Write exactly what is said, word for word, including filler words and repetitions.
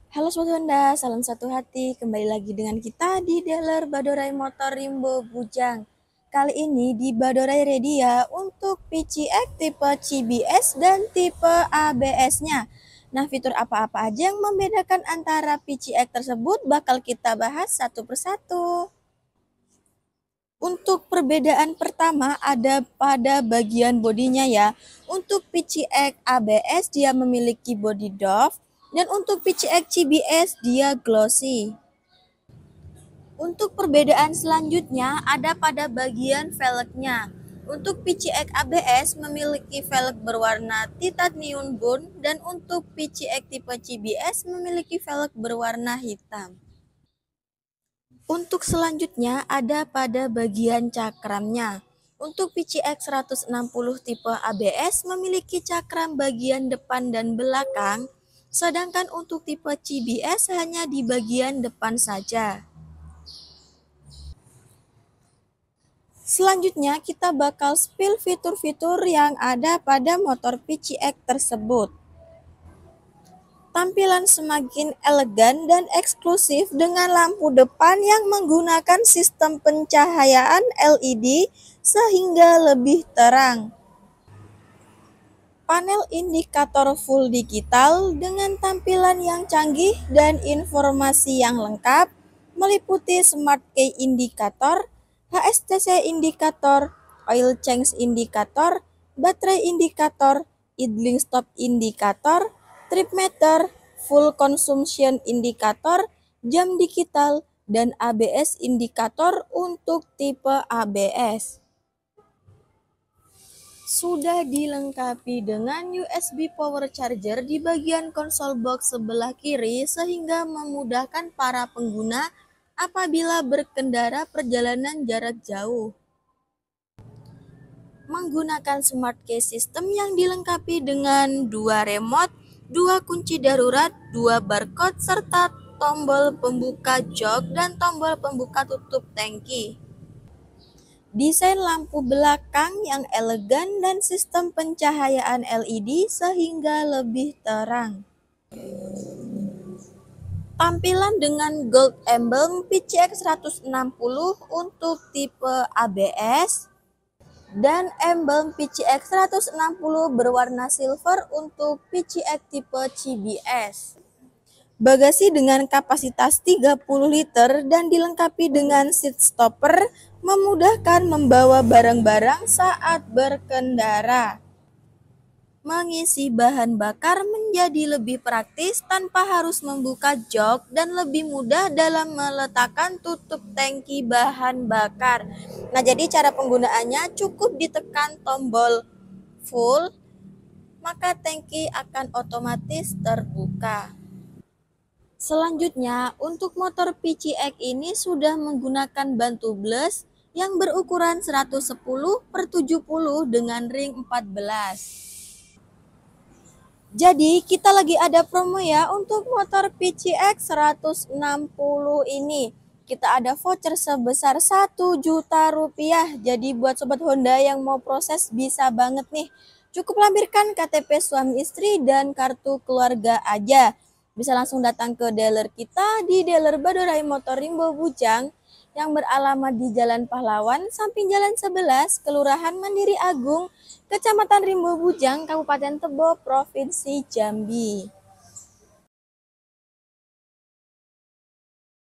Halo Sobat Honda, salam satu hati. Kembali lagi dengan kita di dealer Badorai Motor Rimbo Bujang. Kali ini di Badorai Redia untuk P C X tipe C B S dan tipe A B S-nya. Nah, fitur apa-apa aja yang membedakan antara P C X tersebut bakal kita bahas satu persatu. Untuk perbedaan pertama ada pada bagian bodinya ya. Untuk P C X A B S dia memiliki body doff dan untuk P C X C B S dia glossy. Untuk perbedaan selanjutnya ada pada bagian velgnya. Untuk P C X A B S memiliki velg berwarna titanium bone dan untuk P C X tipe C B S memiliki velg berwarna hitam. Untuk selanjutnya ada pada bagian cakramnya. Untuk P C X seratus enam puluh tipe A B S memiliki cakram bagian depan dan belakang, sedangkan untuk tipe C B S hanya di bagian depan saja. Selanjutnya kita bakal spill fitur-fitur yang ada pada motor P C X tersebut. Tampilan semakin elegan dan eksklusif dengan lampu depan yang menggunakan sistem pencahayaan L E D sehingga lebih terang. Panel indikator full digital dengan tampilan yang canggih dan informasi yang lengkap meliputi Smart Key Indikator, H S T C Indikator, Oil Change Indikator, Baterai Indikator, Idling Stop Indikator, Trip Meter, Full Consumption Indikator, Jam Digital, dan A B S Indikator untuk tipe A B S. Sudah dilengkapi dengan U S B power charger di bagian konsol box sebelah kiri sehingga memudahkan para pengguna apabila berkendara perjalanan jarak jauh. Menggunakan Smart Key System yang dilengkapi dengan dua remote, dua kunci darurat, dua barcode, serta tombol pembuka jok dan tombol pembuka tutup tangki. Desain lampu belakang yang elegan dan sistem pencahayaan L E D sehingga lebih terang. Tampilan dengan gold emblem P C X seratus enam puluh untuk tipe A B S dan emblem P C X seratus enam puluh berwarna silver untuk P C X tipe C B S. Bagasi dengan kapasitas tiga puluh liter dan dilengkapi dengan seat stopper memudahkan membawa barang-barang saat berkendara. Mengisi bahan bakar menjadi lebih praktis tanpa harus membuka jok dan lebih mudah dalam meletakkan tutup tangki bahan bakar. Nah, jadi cara penggunaannya cukup ditekan tombol full, maka tangki akan otomatis terbuka. Selanjutnya, untuk motor P C X ini sudah menggunakan ban tubeless yang berukuran seratus sepuluh per tujuh puluh dengan ring empat belas. Jadi, kita lagi ada promo ya untuk motor P C X seratus enam puluh ini. Kita ada voucher sebesar satu juta rupiah. Jadi, buat Sobat Honda yang mau proses bisa banget nih. Cukup lampirkan K T P suami istri dan kartu keluarga aja. Bisa langsung datang ke dealer kita di dealer Badorai Motor Rimbo Bujang yang beralamat di Jalan Pahlawan, samping Jalan sebelas, Kelurahan Mandiri Agung, Kecamatan Rimbo Bujang, Kabupaten Tebo, Provinsi Jambi.